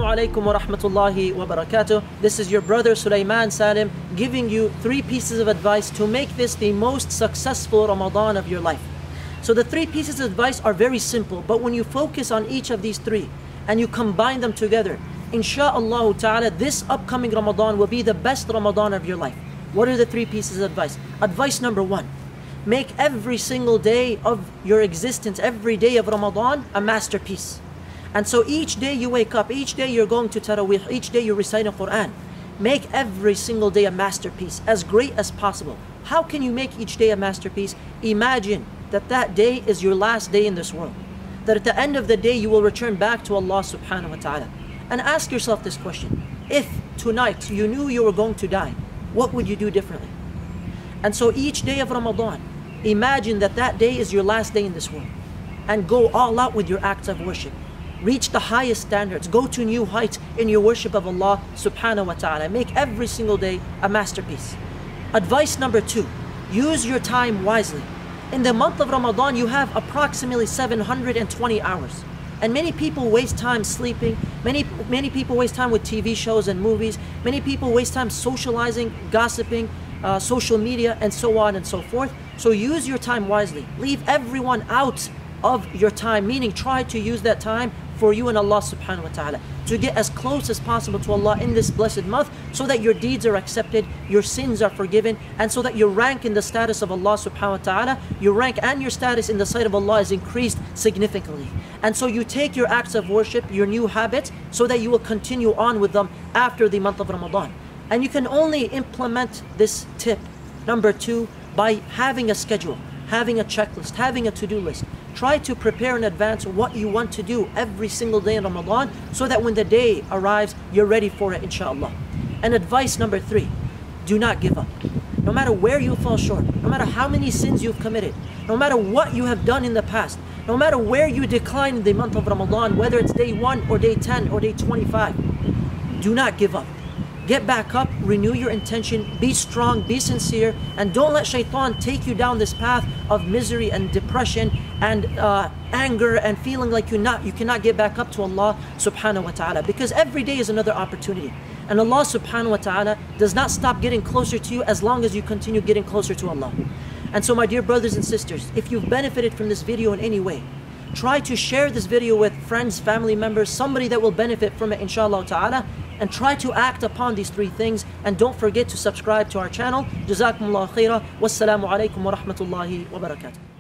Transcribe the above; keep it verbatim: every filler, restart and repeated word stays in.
alaikum wa rahmatullahi wa barakatuh. This is your brother Sulaiman Salim giving you three pieces of advice to make this the most successful Ramadan of your life. So the three pieces of advice are very simple, but when you focus on each of these three and you combine them together, insha'Allah ta'ala, this upcoming Ramadan will be the best Ramadan of your life. What are the three pieces of advice? Advice number one, make every single day of your existence, every day of Ramadan, a masterpiece. And so each day you wake up, each day you're going to Taraweeh, each day you're reciting Quran. Make every single day a masterpiece, as great as possible. How can you make each day a masterpiece? Imagine that that day is your last day in this world. That at the end of the day you will return back to Allah subhanahu wa ta'ala. And ask yourself this question. If tonight you knew you were going to die, what would you do differently? And so each day of Ramadan, imagine that that day is your last day in this world. And go all out with your acts of worship. Reach the highest standards. Go to new heights in your worship of Allah subhanahu wa ta'ala. Make every single day a masterpiece. Advice number two, use your time wisely. In the month of Ramadan, you have approximately seven hundred twenty hours. And many people waste time sleeping. Many, many people waste time with T V shows and movies. Many people waste time socializing, gossiping, uh, social media, and so on and so forth. So use your time wisely. Leave everyone out of your time, meaning try to use that time for you and Allah subhanahu wa ta'ala, to get as close as possible to Allah in this blessed month, so that your deeds are accepted, your sins are forgiven, and so that your rank in the status of Allah subhanahu wa ta'ala, your rank and your status in the sight of Allah is increased significantly. And so you take your acts of worship, your new habits, so that you will continue on with them after the month of Ramadan. And you can only implement this tip, number two, by having a schedule, having a checklist, having a to-do list. Try to prepare in advance what you want to do every single day in Ramadan, so that when the day arrives, you're ready for it, inshallah. And advice number three, do not give up. No matter where you fall short, no matter how many sins you've committed, no matter what you have done in the past, no matter where you decline in the month of Ramadan, whether it's day one or day ten or day twenty-five, do not give up. Get back up, renew your intention, be strong, be sincere, and don't let shaitan take you down this path of misery and depression and uh, anger and feeling like you're not, you cannot get back up to Allah subhanahu wa ta'ala, because every day is another opportunity. And Allah subhanahu wa ta'ala does not stop getting closer to you as long as you continue getting closer to Allah. And so my dear brothers and sisters, if you've benefited from this video in any way, try to share this video with friends, family members, somebody that will benefit from it, inshallah ta'ala, and try to act upon these three things. And don't forget to subscribe to our channel. Jazakumullah khairah. Wassalamu alaikum wa rahmatullahi wa barakatuh.